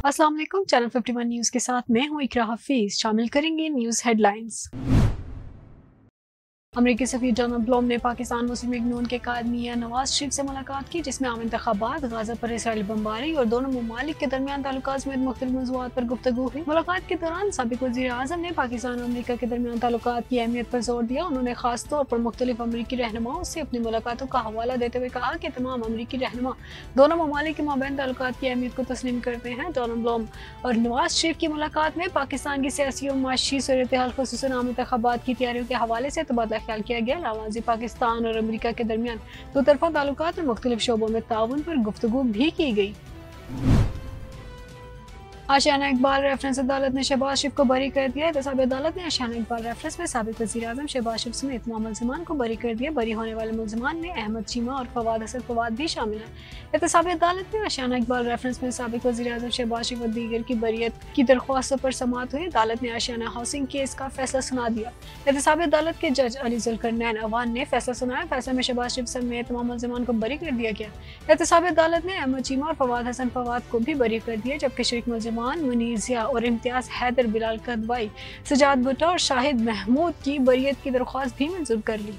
अस्सलाम वालेकुम। Channel 51 news के साथ मैं हूं इकरा हफीज। शामिल करेंगे न्यूज़ हेडलाइंस। अमरीकी सफीर डोनाल्ड ब्लूम ने पाकिस्तान मुस्लिम लीग नून के कायद मियां नवाज शरीफ से मुलाकात की, जिसमें आम इंतखाबात, गाजा पर इसराइली बमबारी और दोनों ममालिक के दरमियान ताल्लुकात समेत मुख्तलिफ मौज़ूआत पर गुफ्तगू हुई। मुलाकात के दौरान साबिक वज़ीर आज़म ने पाकिस्तान और अमरीका के दरमियान ताल्लुकात की अहमियत पर जोर दिया। उन्होंने खास तौर पर मुख्तलिफ अमरीकी रहनुमाओं से अपनी मुलाकातों का हवाला देते हुए कहा कि तमाम अमरीकी रहनुमा दोनों ममालिक के माबैन ताल्लुकात की अहमियत को तस्लीम करते हैं। डोनाल्ड ब्लूम और नवाज शरीफ की मुलाकात में पाकिस्तान की सियासी और माशी सूरत हाल, खुसूसन आम इंतखाबात की तैयारियों के हवाले से तबादला ख्याल किया गया। पाकिस्तान और अमेरिका के दरमियान दो तरफा ताल्लुकात और मुख्तलिफ शोबों में ताउन पर गुफ्तगू भी की गई। आशियाना इकबाल रेफरेंस अदालत ने शहबाज शरीफ को बरी कर दिया। एहतसाबी अदालत ने आशियाना इकबाल रेफरेंस में साबिक वज़ीर आज़म शहबाज शरीफ समेत तमाम मुल्ज़िमान को बरी कर दिया। बरी होने वाले मुल्ज़िमान में अहमद चीमा और फवाद हसन फवाद भी शामिल हैं। एहतसाबी अदालत ने आशियाना इकबाल रेफरेंस में साबिक वज़ीर आज़म शहबाज शरीफ और दीगर की बरीयत की दरख्वास्तों पर समाअत हुई। अदालत ने आशियाना हाउसिंग केस का फैसला सुना दिया। एहतसाबी अदालत के जज अली ज़ुल्करनैन अवान ने फैसला सुनाया। फैसले में शहबाज शरीफ समेत तमाम मुल्ज़िमान को बरी कर दिया गया। एहतसाबी अदालत ने अहमद चीमा और फवाद हसन फवाद को भी बरी कर दिया, जबकि शरीक मुल्ज़िमान मुनीज़ और इम्तियाज हैदर, बिलाल कदवाई, सजाद भुट्टो और शाहिद महमूद की बरियत की दरख्वास्त भी मंजूर कर ली।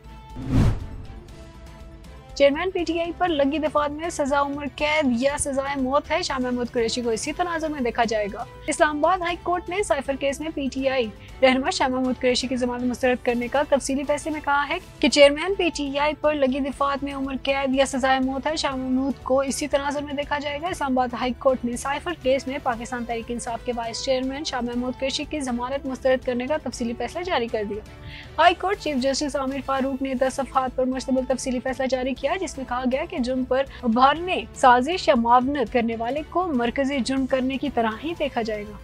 चेयरमैन पीटीआई पर लगी दफात में सजा उम्र कैद या सजाए मौत है। शाह महमूद कुरैशी को इसी तनाज़ुर में देखा जाएगा। इस्लामाबाद हाई कोर्ट ने साइफर केस में पीटीआई रहनुमा शाह महमूद कुरैशी की जमानत मुस्तरद करने का तफसीली फैसले में कहा है कि चेयरमैन पीटीआई पर लगी दफात में उम्र कैद या सजाए मौत है। शाह महमूद को इसी तनाज़ुर में देखा जाएगा। इस्लामाबाद हाई कोर्ट ने साइफर केस में पाकिस्तान तहरीक इंसाफ के वाइस चेयरमैन शाह महमूद कुरैशी की जमानत मुस्तरद करने का तफसीली फैसला जारी कर दिया। High court chief justice Amir Farooq ने 10 सफ़हात पर मुश्तमिल तफसीली फैसला जारी किया, जिसमें कहा गया कि जुर्म पर उभारने, साजिश या मुआवनत करने वाले को मरकजी जुर्म करने की तरह ही देखा जाएगा।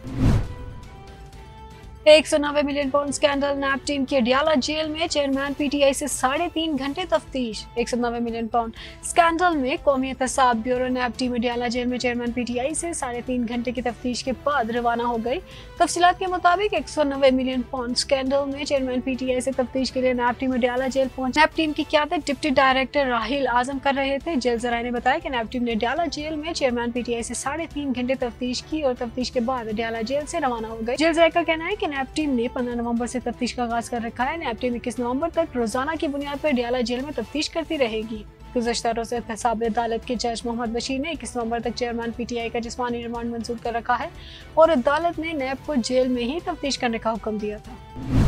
190 million pound scandal, NAB team की अडियाला जेल में चेयरमैन पीटीआई से 3.5 घंटे तफ्तीश। 190 मिलियन पाउंड स्कैंडल में कौमी एहतसाब bureau NAB team Adiala jail में चेयरमैन पीटीआई से 3.5 घंटे की तफ्तीश के बाद रवाना हो गई। तफसीलात के मुताबिक 190 मिलियन पाउंड स्कैंडल में चेयरमैन पीटीआई से तफ्तीश के लिए नैब टीम अडियाला जेल पहुंची। नैब टीम की क़यादत डिप्टी डायरेक्टर राहिल आजम कर रहे थे। जेल ज़राए ने बताया कि नैब टीम ने अडियाला जेल में चेयरमैन पीटीआई से 3.5 घंटे तफ्तीश की और तफ्तीश के बाद अडियाला जेल से रवाना हो गई। जेल ज़राए का कहना है कि नैब टीम ने 15 नवंबर से तफ्तीश का आगाज कर रखा है। नैब टीम 21 नवंबर तक रोजाना की बुनियाद पर अडियाला जेल में तफ्तीश करती रहेगी। गुज़श्ता रोज़ एहतसाब अदालत के जज मोहम्मद बशीर ने 21 नवंबर तक चेयरमैन पीटीआई का जिस्मानी रिमांड मंजूर कर रखा है और अदालत ने नैब को जेल में ही तफ्तीश करने का हुक्म दिया था।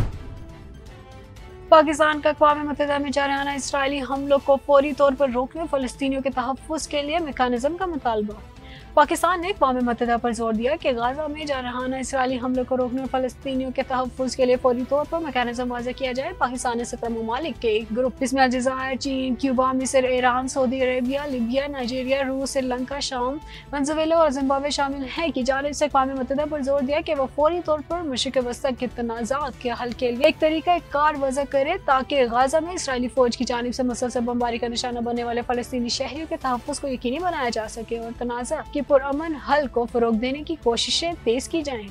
पाकिस्तान का अक़वाम मुत्तहिदा में जारहाना इसराइली हमलों को फौरी तौर पर रोकने, फ़लस्तीनियों के तहफ़्फ़ुज़ के लिए मेकानिज़म का मुतालबा। पाकिस्तान ने अक़वाम मुत्तहिदा पर जोर दिया कि गाज़ा में जारहाना इसराइली हमलों को रोकने और फ़लस्तीनियों के तहफ़्फ़ुज़ के लिए फौरी तौर पर मेकानिज़म वाज़े किया जाए। पाकिस्तान ने 17 ममालिक के एक ग्रुप, जिसमें अलजायर, चीन, क्यूबा, मिस्र, Iran, Saudi Arabia, Libya, Nigeria, रूस, श्रीलंका, शाम, वेनेज़ुएला और जिम्बाब्वे शामिल हैं, की जानिब से अक़वाम मुत्तहिदा पर जोर दिया कि वह फौरी तौर पर मशरिक़ वस्ता के तनाज़ात के हल के लिए एक तरीका कार वज़ा करे, ताकि गाज़ा में इसराइली फ़ौज की जानिब से मुसलसल बमबारी का निशाना बनने वाले फ़लस्तीनी शहरियों के तहफ़्फ़ुज़ को यकीनी बनाया जा सके और तनाज़ा की पुरअमन हल को फ़रोग़ देने की कोशिशें तेज की जाएं।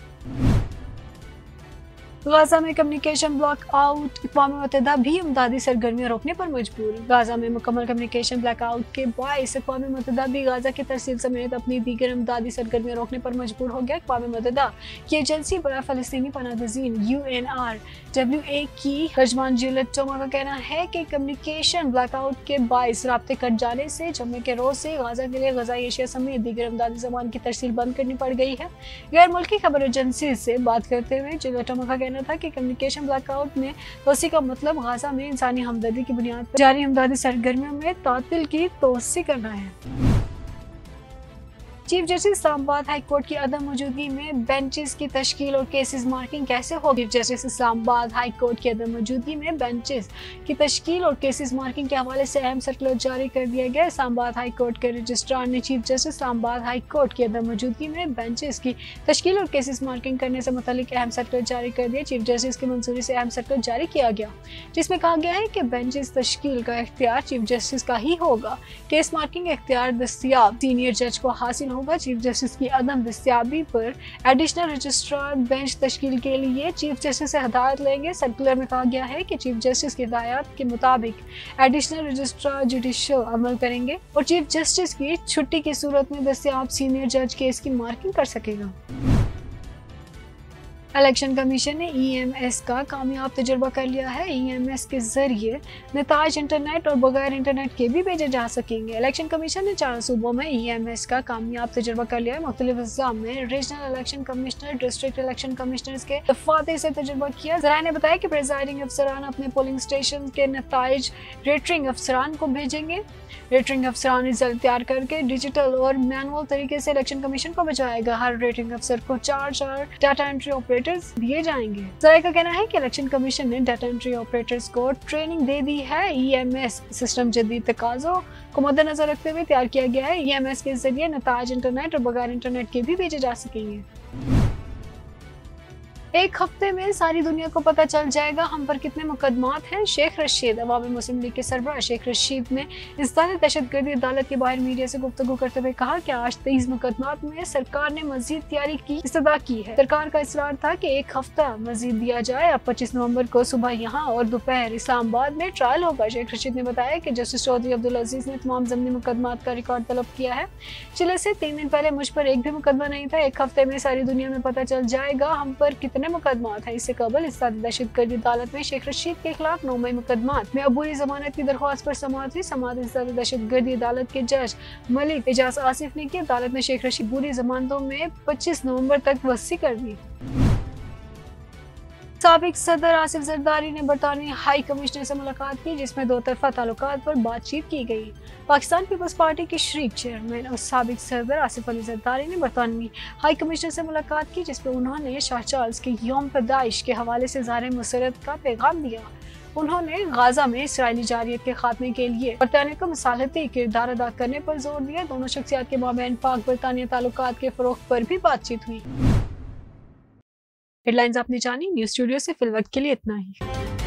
गाज़ा में कम्युनिकेशन ब्लॉक आउट, अक़वाम मुत्तहिदा भी इमदादी सरगर्मियाँ रोकने पर मजबूर। गाज़ा में मुकम्मल कम्युनिकेशन ब्लैक आउट के बाइस अक़वाम मुत्तहिदा भी गाज़ा की तरसील समेत अपनी दीगर इमदादी सरगर्मियाँ रोकने पर मजबूर हो गया। अक़वाम मुत्तहिदा की एजेंसी बराए फ़लस्तीनी पनाहगज़ीन UNRWA की तर्जमान जूलियट टोमा का कहना है कि कम्युनिकेशन ब्लैक आउट के बाइस राब्ते कट जाने से जुम्मे के रोज़ से गाज़ा के लिए ग़ज़ाई अशिया समेत दीगर इमदादी सामान की तरसील बंद करनी पड़ गई है। गैर मुल्की खबर एजेंसी से बात करते हुए जूलियट टोमा का कहना था कि कम्युनिकेशन ब्लैकआउट में तोसी का मतलब गाज़ा में इंसानी हमदर्दी की बुनियाद पर जारी इमदादी सरगर्मियों में तातिल की तोसी करना है। Chief justice Islamabad high court की अदम मौजूदगी में बेंचेस की तश्कील और केसेस मार्किंग कैसे होगी। Chief justice Islamabad high court की अदम मौजूदगी में बेंचेस की तश्कील और केसेस मार्किंग के हवाले से अहम सर्कुलर जारी कर दिया गया। इस्लामाबाद हाई कोर्ट के रजिस्ट्रार ने chief justice Islamabad high court की अदम मौजूदगी में बेंचेस की तश्कील और केसेस मार्किंग करने से मुतालिक अहम सर्कुलर जारी कर दिया। चीफ जस्टिस की मंजूरी से अहम सर्कुलर जारी किया गया, जिसमें कहा गया है कि बेंचेस तश्कील का इख्तियार चीफ जस्टिस का ही होगा। केस मार्किंग इख्तियार दस्तयाब सीनियर जज को हासिल होगा। चीफ जस्टिस की अदम दस्तियाबी पर एडिशनल रजिस्ट्रार बेंच तश्कील के लिए चीफ जस्टिस से हिदायत लेंगे। सर्कुलर में कहा गया है कि चीफ जस्टिस की हिदायत के मुताबिक एडिशनल रजिस्ट्रार जुडिशियल अमल करेंगे और चीफ जस्टिस की छुट्टी की सूरत में दस्तियाब सीनियर जज केस की मार्किंग कर सकेगा। इलेक्शन कमीशन ने EMS का कामयाब तजुर्बा कर लिया है। EMS के जरिए नताज इंटरनेट और बगैर इंटरनेट के भी भेजे जा सकेंगे। इलेक्शन कमीशन ने 4 सूबों में EMS का कामयाब तजुर्बा कर लिया है। मुख्तलिफ अज़्ज़ा में regional election commissioner, district election commissioners के दफातर से तजुर्बा किया। ज़राए ने बताया कि प्रिजाइडिंग अफसरान अपने पोलिंग स्टेशन के नताइज रेटरिंग अफसरान को भेजेंगे। रेटरिंग अफसरान रिजल्ट तैयार करके डिजिटल और मैनुअल तरीके से इलेक्शन कमीशन को भिजवाएगा। हर रेटिंग अफसर को 4 डाटा एंट्री ऑपरेटर्स दिए जाएंगे। जराए का कहना है कि इलेक्शन कमीशन ने डाटा एंट्री ऑपरेटर्स को ट्रेनिंग दे दी है। EMS सिस्टम जदीद तकाज़ों को मद्देनजर रखते हुए तैयार किया गया है। EMS के जरिए नताज इंटरनेट और बगैर इंटरनेट के भी भेजे जा सकेंगे। एक हफ्ते में सारी दुनिया को पता चल जाएगा हम पर कितने मुकदमात हैं। शेख रशीद अवामी मुस्लिम लीग के सरबराह शेख रशीद ने इंसदादी दहशतगर्दी अदालत के बाहर मीडिया से गुफ्तगू करते हुए कहा कि आज 23 मुकदमात में सरकार ने मजीद तैयारी की इस्तदा की है। सरकार का इसरार था कि एक हफ्ता मजीद दिया जाए। अब 25 नवंबर को सुबह यहाँ और दोपहर इस्लामाबाद में ट्रायल होगा। शेख रशीद ने बताया कि जस्टिस चौधरी अब्दुल अजीज ने तमाम ज़मनी मुकदमात का रिकॉर्ड तलब किया है। चिले से 3 दिन पहले मुझ पर एक भी मुकदमा नहीं था। एक हफ्ते में सारी दुनिया में पता चल जाएगा हम पर कितने मुकदमात हैं। इससे कबल इंसदादी दहशतगर्दी अदालत में शेख रशीद के खिलाफ 9 मई मुकदमात में अबूरी जमानत की दरख्वास्त पर समाअत हुई। समाअत इंसदादी दहशतगर्दी अदालत के जज मलिक एजाज आसिफ ने की। अदालत ने शेख रशीद बुरी जमानतों में 25 नवंबर तक वसी कर दी। साबिक सदर आसिफ जरदारी ने बरतानवी हाई कमिश्नर से मुलाकात की, जिसमें दो तरफा ताल्लुकात पर बातचीत की गई। पाकिस्तान पीपल्स पार्टी के शरीक चेयरमैन और साबिक सदर आसिफ अली जरदारी ने बरतानवी हाई कमिश्नर से मुलाकात की, जिसमें उन्होंने शाह चार्ल्स के यौम पैदाइश के हवाले से ज़ाहिर मुसरत का पैगाम दिया। उन्होंने गाजा में इसराइली जारियत के खात्मे के लिए बरतानिया को मसालती किरदार अदा करने पर जोर दिया। दोनों शख्सियात के माबैन पाक बरतानिया ताल्लुकात के फरोग पर भी बातचीत हुई। हेडलाइंस आपने जानी। न्यूज़ स्टूडियो से फिलवक्त के लिए इतना ही।